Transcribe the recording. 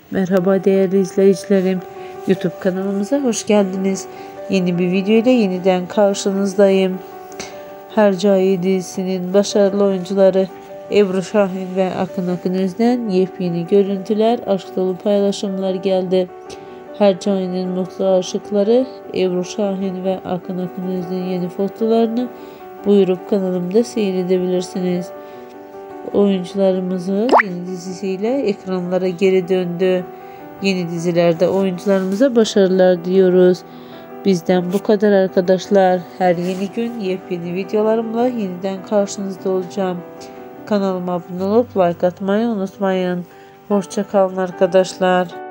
Merhaba değerli izleyicilerim. YouTube kanalımıza hoş geldiniz. Yeni bir video ile yeniden karşınızdayım. Hercai dizisinin başarılı oyuncuları Ebru Şahin ve Akın Akınöz'den yepyeni görüntüler, aşk dolu paylaşımlar geldi. Hercai'nin mutlu aşıkları Ebru Şahin ve Akın Akınöz'ün yeni fotolarını buyurup kanalımda seyredebilirsiniz. Oyuncularımızın yeni dizisiyle ekranlara geri döndü. Yeni dizilerde oyuncularımıza başarılar diliyoruz. Bizden bu kadar arkadaşlar. Her yeni gün yepyeni videolarımla yeniden karşınızda olacağım. Kanalıma abone olup like atmayı unutmayın. Hoşça kalın arkadaşlar.